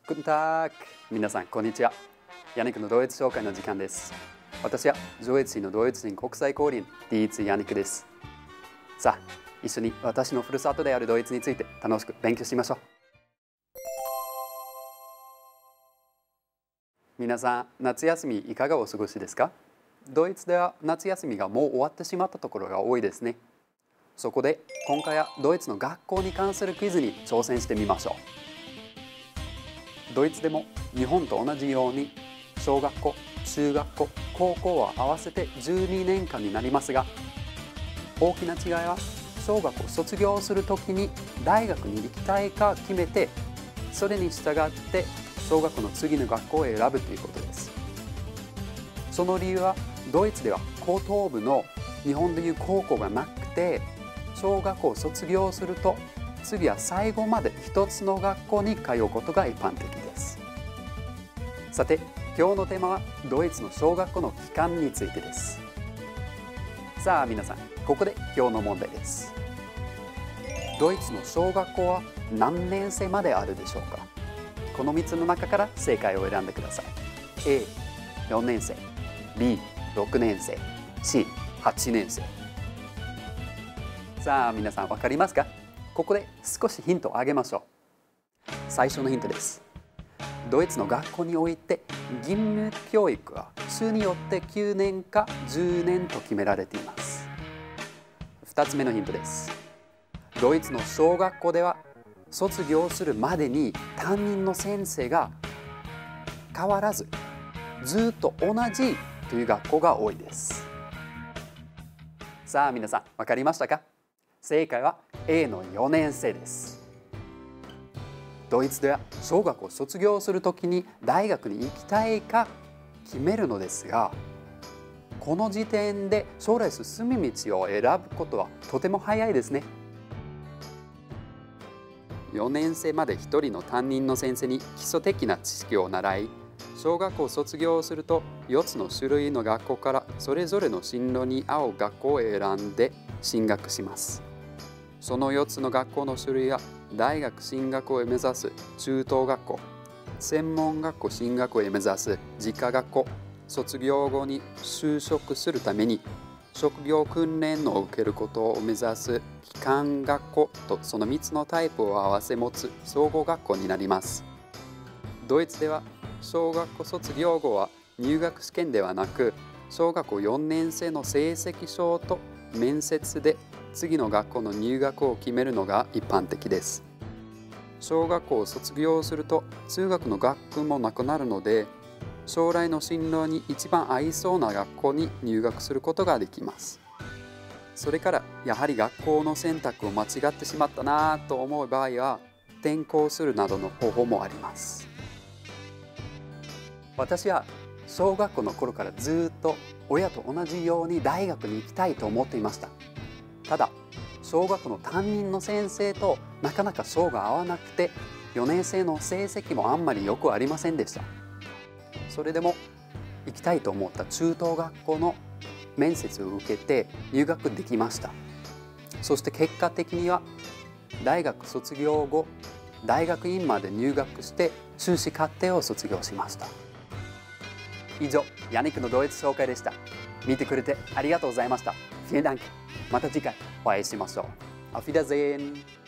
Guten Tag! 皆さん、こんにちは。ヤニクのドイツ紹介の時間です。私は上越市のドイツ人国際交流員 D1 ヤニクです。さあ、一緒に私のふるさとであるドイツについて楽しく勉強しましょう。皆さん、夏休みいかがお過ごしですか？ドイツでは夏休みがもう終わってしまったところが多いですね。そこで今回はドイツの学校に関するクイズに挑戦してみましょう。ドイツでも日本と同じように小学校、中学校、高校は合わせて12年間になりますが、大きな違いは小学校を卒業するときに大学に行きたいか決めて、それに従って小学校の次の学校を選ぶということです。その理由はドイツでは高等部の日本でいう高校がなくて、小学校を卒業すると次は最後まで一つの学校に通うことが一般的です。さて、今日のテーマはドイツの小学校の期間についてです。さあ皆さん、ここで今日の問題です。ドイツの小学校は何年生まであるでしょうか？この3つの中から正解を選んでください。A、4年生、B、6年生、C、8年生。さあ皆さん、分かりますか？ここで少しヒントをあげましょう。最初のヒントです。ドイツの学校において義務教育は州によって9年か10年と決められています。2つ目のヒントです。ドイツの小学校では卒業するまでに担任の先生が変わらずずっと同じという学校が多いです。さあ皆さん、分かりましたか？正解は A の4年生です。ドイツでは小学校を卒業するときに大学に行きたいか決めるのですが、この時点で将来進み道を選ぶことはとても早いですね。4年生まで1人の担任の先生に基礎的な知識を習い、小学校を卒業すると4つの種類の学校からそれぞれの進路に合う学校を選んで進学します。その4つの学校の種類は大学進学を目指す中等学校、専門学校進学を目指す自科学校、卒業後に就職するために職業訓練を受けることを目指す基幹学校と、その3つのタイプを合わせ持つ総合学校になります。ドイツでは小学校卒業後は入学試験ではなく、小学校4年生の成績証と面接で次の学校の入学を決めるのが一般的です。小学校を卒業すると通学の学区もなくなるので、将来の進路に一番合いそうな学校に入学することができます。それからやはり学校の選択を間違ってしまったなと思う場合は転校するなどの方法もあります。私は小学校の頃からずっと親と同じように大学に行きたいと思っていました。ただ小学校の担任の先生となかなか性が合わなくて、4年生の成績もあんまりよくありませんでした。それでも行きたいと思った中等学校の面接を受けて入学できました。そして結果的には大学卒業後、大学院まで入学して修士課程を卒業しました。以上、ヤニクのドイツ紹介でした。見てくれてありがとうございました。Vielen Dank。また次回お会いしましょう。Auf Wiedersehen。